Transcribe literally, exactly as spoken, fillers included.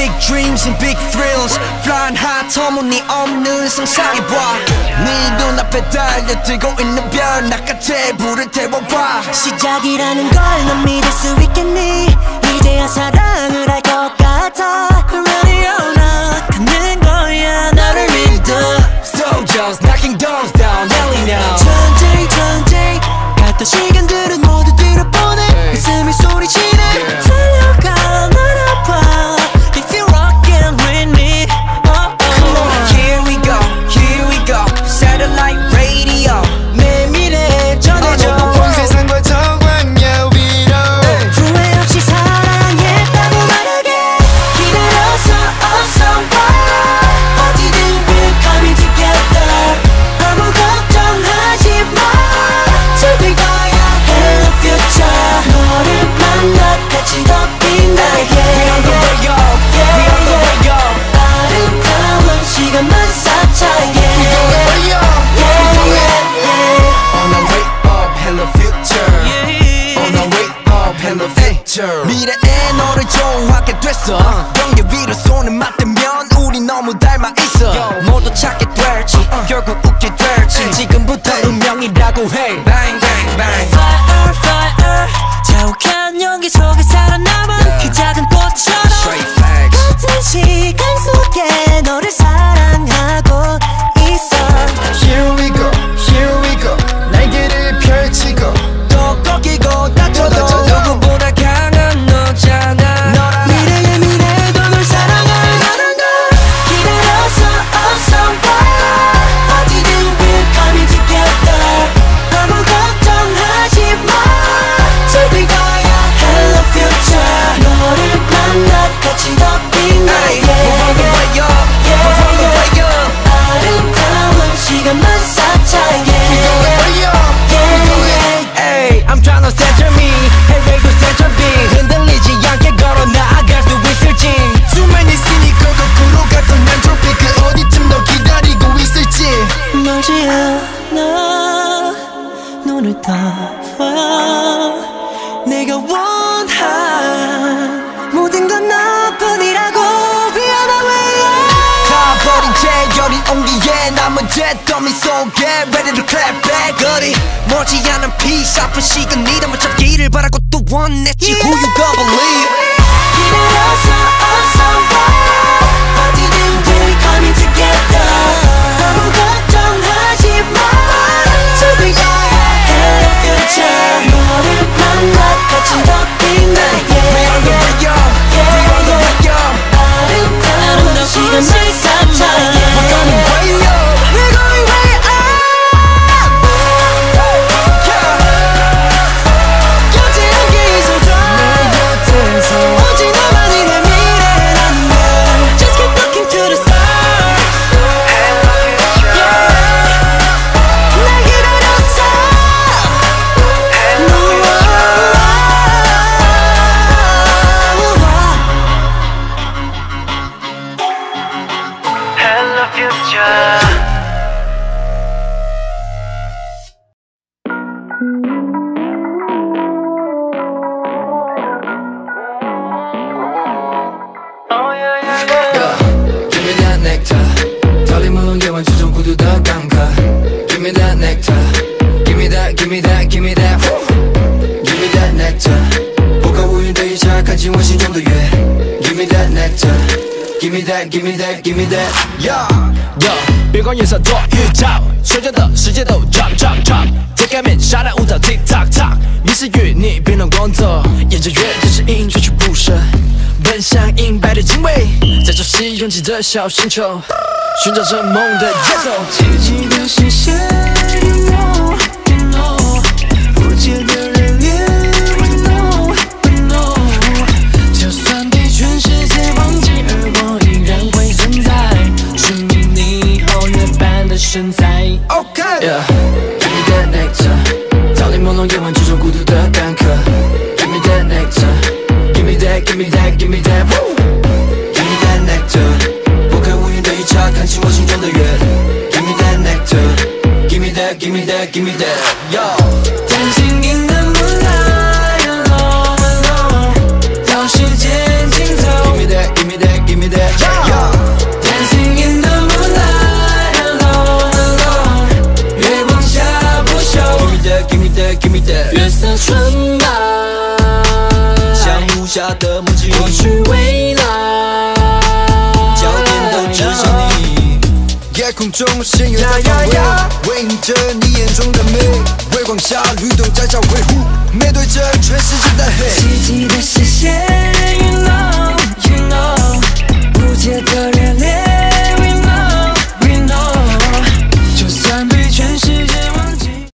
Big dreams and big thrills Flying high 터무니없는 상상해봐 네 눈앞에 달려들고 있는 별 나같이 불을 태워봐 시작이라는 걸 넌 믿을 수 있겠니 이제야 사랑을 할 것 같아 라디오 나 갖는 거야 너를 믿어 Soldiers knocking doors down Nelly now 천천히 천천히 갔던 시간들은 모두 뒤로 보내 웃음이 소리치네 달려가 날 아파 If you're rockin' with me oh, oh. Come on, here we go, here we go Satellite radio 내 미래 전해줘 온 세상과 정광야 위로 후회 없이 사랑했다고 말하게 기다려서 어서 와 어디든 we're coming together 아무 걱정하지 마 즐길 거야 Hello future 너를 만나 같이 더 빛나게 We on the radio, we on the radio 아름다운 시간만 쌓자 yeah. We on the radio, yeah, yeah, yeah. On our way up, hello future On our way up, hello future 미래에 너를 좋아하게 됐어 경계 위로 손을 맞대면 우리 너무 닮아 있어 모두 찾게 될지 결국 웃게 될지 지금부터 운명이라고 해 Bang bang bang Fire fire 자욱한 연기 속에 살아남은 그 작은 꽃처럼 Straight facts 모든 시간 속에 너를 사랑하고 있어 Here we go, here we go 날개를 펼치고 또 꺾이고 다쳐도 누구보다 강한 너잖아 미래의 미래도 널 사랑할 만한 걸 기다려서 어서 와 어디든 we're coming together 아무 걱정하지 마 즐길 거야 Hello future 너를 만나 같이 더 Hey, 빛나게 we're on the way up, we're on the way up 아름다운 시간만 쌓자 We on the yeah. radio, Hey, I'm tryna center me 해외도 center B 흔들리지 않게 걸어 나아갈 수 있을지 수만 있으니 거꾸로 갔던 난 트로피 그 어디쯤 너 기다리고 있을지 멀지 않아 눈을 떠봐 내가 원한 모든 건 너뿐이라고 We on the way up 다 버린 채 여린 온기에 남은 잿더미 속에 Ready to clap back 어디 멀지 않은 peace 아픈 시간 네 담을 잡기를 바라고 또 원했지 Who you gonna believe 기다려서 어서 와 어디든 we're coming together 아무 걱정하지 마 즐길 거야 Hello future 너를 만나 같이 더 빛나게 We on the way up, we on the way up 아름다운 시간을 쌓자 We're going way up, we're going way up 곁에 함께 있어줘 내 곁에서 오직 너만이 내 미래란 말 Just keep looking to the stars 날 기다렸어 Hello future Oh yeah yeah yeah Give me that nectar 달림은 개원 주전 구두 더 강가 Give me that nectar Give me that, give me that, give me that woo. Give me that nectar 보가 우유 되기 시작한 지원 신정도 예 Give me that nectar Give me that, give me that, give me that Yeah, yeah 别管颜色多预兆随着的世界都 drop drop drop 在改变下来舞蹈 tick tock tock 迷失于你变动光泽沿着乐队指引追去不舍奔向银白的经纬在这西拥挤的小星球寻找着梦的节奏积极的视线 You know, you know 不解的热烈 We know, we know 就算被全世界忘记而我依然会存在生命你后月般的身材 Okay Yeah Give me that nectar逃离朦胧夜晚之中孤独的干渴 Give me that nectar Give me that, give me that, give me that woo. Give me that nectar拨开乌云的一刹看清我心中的月 Give me that nectar Give me that, give me that, give me that Yo Dancing in the moonlight Alone, alone 到时间尽头 Give me that, give me that, give me 下的默契。 过去未来， 焦点都指向你。 夜空中鲜月在放威，为你着你眼中的美。微光下律动在找维护，面对着全世界的黑。 奇迹的实现。